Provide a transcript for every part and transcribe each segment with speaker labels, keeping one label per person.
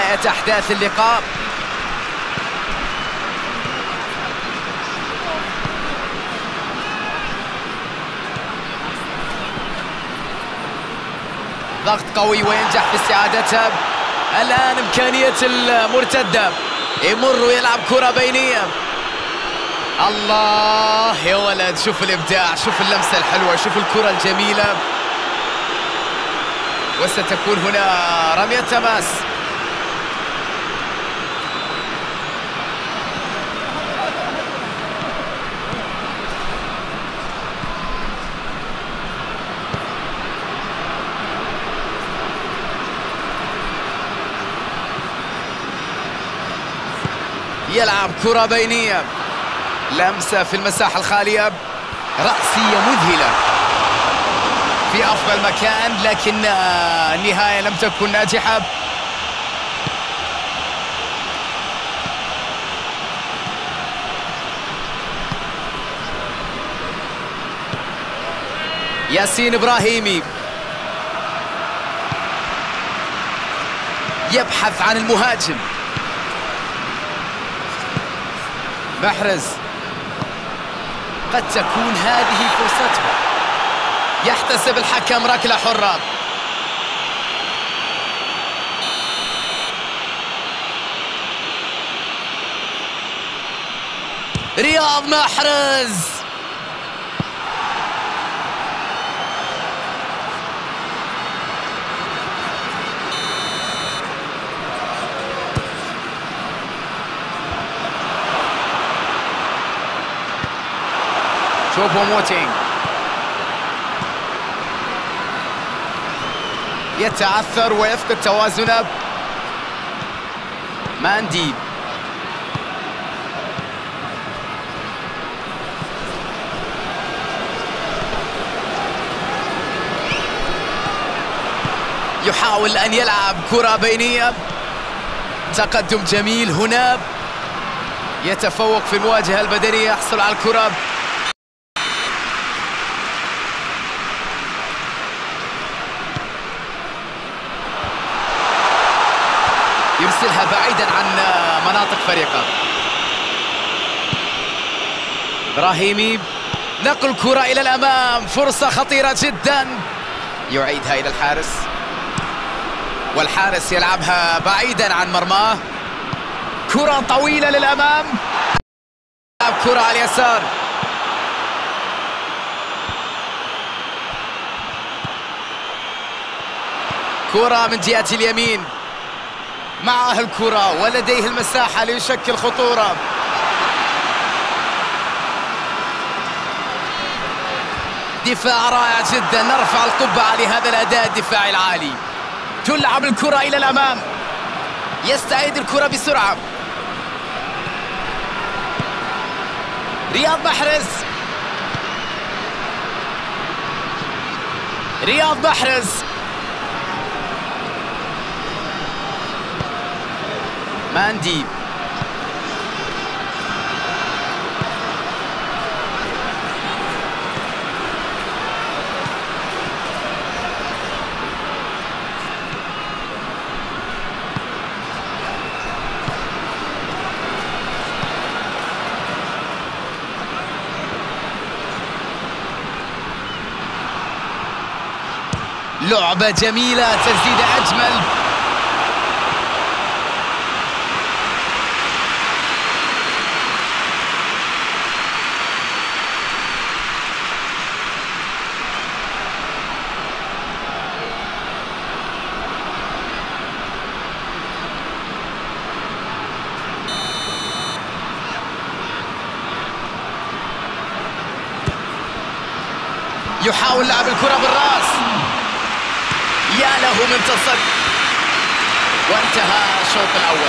Speaker 1: بداية أحداث اللقاء. ضغط قوي وينجح في استعادتها. الآن إمكانية المرتدة، يمر ويلعب كرة بينية. الله يا ولد، شوف الإبداع، شوف اللمسة الحلوة، شوف الكرة الجميلة. وستكون هنا رمية تماس. يلعب كرة بينية، لمسة في المساحة الخالية، رأسية مذهلة في أفضل مكان، لكن النهاية لم تكن ناجحة. ياسين إبراهيمي يبحث عن المهاجم. محرز، قد تكون هذه فرصته. يحتسب الحكم ركلة حرة. رياض محرز شوبو موتينغ يتعثر ويفقد توازنه. ماندي يحاول أن يلعب كرة بينية. تقدم جميل هنا، يتفوق في المواجهة البدنية، يحصل على الكرة. يرسلها بعيدا عن مناطق فريقه. إبراهيمي، نقل كرة إلى الأمام، فرصة خطيرة جدا، يعيدها إلى الحارس، والحارس يلعبها بعيدا عن مرماه. كرة طويلة للأمام، كرة على اليسار. كرة من جهة اليمين، معه الكرة ولديه المساحة ليشكل خطورة. دفاع رائع جدا، نرفع القبعة لهذا الأداء الدفاعي العالي. تلعب الكرة إلى الأمام، يستعيد الكرة بسرعة. رياض محرز، رياض محرز ماندي، لعبة جميلة، تسديدة أجمل. يحاول لعب الكرة بالرأس، يا له من تصدي، وانتهى الشوط الأول.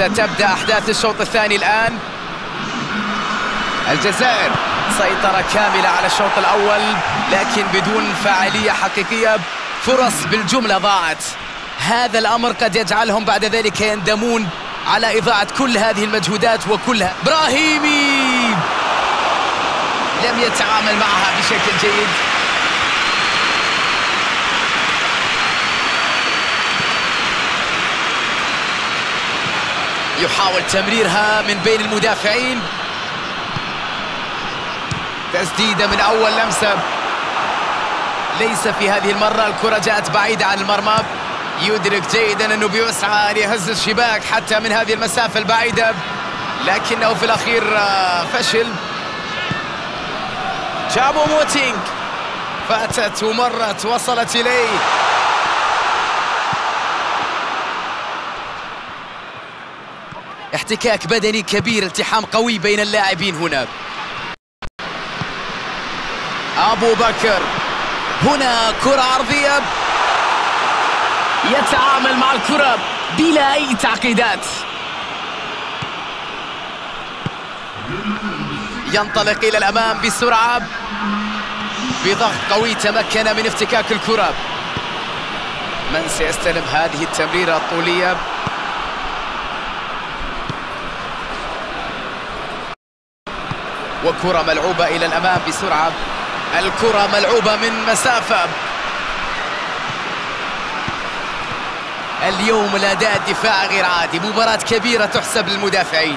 Speaker 1: ستبدأ أحداث الشوط الثاني الآن. الجزائر سيطرة كاملة على الشوط الأول لكن بدون فاعلية حقيقية، فرص بالجملة ضاعت. هذا الأمر قد يجعلهم بعد ذلك يندمون على إضاعة كل هذه المجهودات وكلها. براهيمي لم يتعامل معها بشكل جيد. يحاول تمريرها من بين المدافعين. تسديدة من أول لمسة، ليس في هذه المرة. الكرة جاءت بعيدة عن المرمى. يدرك جيدا أنه بيسعى أن يهز الشباك حتى من هذه المسافة البعيدة، لكنه في الأخير فشل. شابو موتينغ فاتت ومرت وصلت إليه. احتكاك بدني كبير، التحام قوي بين اللاعبين هنا. أبو بكر هنا كرة عرضية، يتعامل مع الكرة بلا أي تعقيدات. ينطلق إلى الأمام بسرعة، بضغط قوي تمكن من افتكاك الكرة. من سيستلم هذه التمريرة الطولية؟ وكرة ملعوبة إلى الأمام بسرعة. الكرة ملعوبة من مسافة. اليوم الأداء الدفاعي غير عادي، مباراة كبيرة تحسب للمدافعين.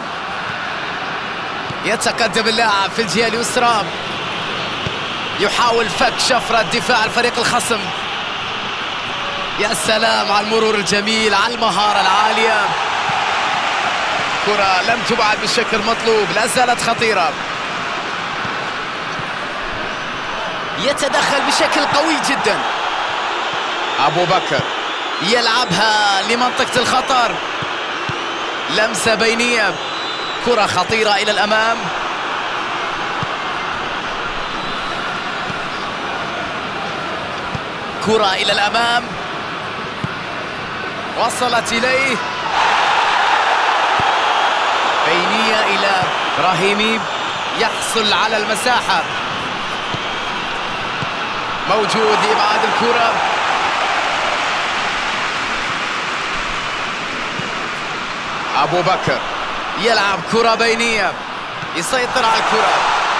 Speaker 1: يتقدم اللاعب في الجهة اليسرى، يحاول فك شفرة دفاع الفريق الخصم. يا سلام على المرور الجميل، على المهارة العالية. كرة لم تبعد بالشكل المطلوب، لا زالت خطيرة. يتدخل بشكل قوي جدا. أبو بكر يلعبها لمنطقة الخطر، لمسة بينية، كرة خطيرة إلى الأمام. كرة إلى الأمام، وصلت إليه. بينية إلى براهيمي، يحصل على المساحة. موجود لإبعاد الكرة. أبو بكر يلعب كرة بينية، يسيطر على الكرة.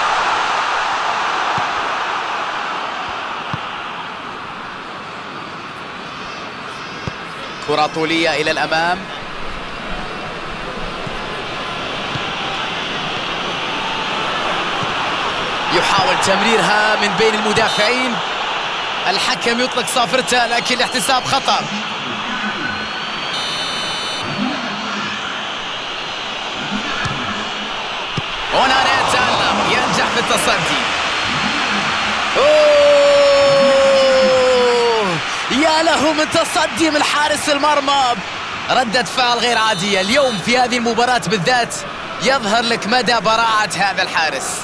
Speaker 1: كرة طولية إلى الأمام. يحاول تمريرها من بين المدافعين. الحكم يطلق صافرته لكن الاحتساب خطأ. هنا يتألق، ينجح في التصدي. يا له من تصدي من حارس المرمى. ردة فعل غير عادية اليوم في هذه المباراة بالذات، يظهر لك مدى براعة هذا الحارس.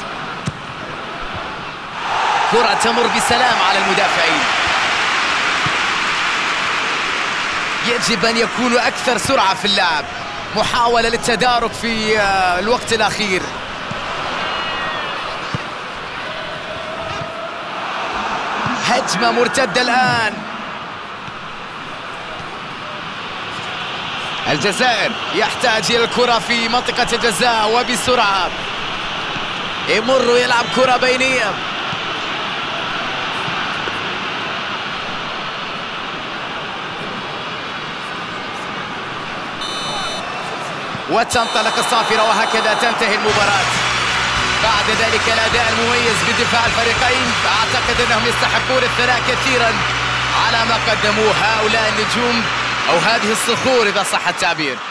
Speaker 1: كرة تمر بسلام على المدافعين. يجب أن يكونوا أكثر سرعة في اللعب. محاولة للتدارك في الوقت الأخير. هجمة مرتدة الآن. الجزائر يحتاج إلى الكرة في منطقة الجزاء وبسرعة. يمر يلعب كرة بينية. وتنطلق الصافرة، وهكذا تنتهي المباراة. بعد ذلك الأداء المميز بدفاع الفريقين، أعتقد أنهم يستحقون الثناء كثيرا على ما قدموه هؤلاء النجوم أو هذه الصخور إذا صح التعبير.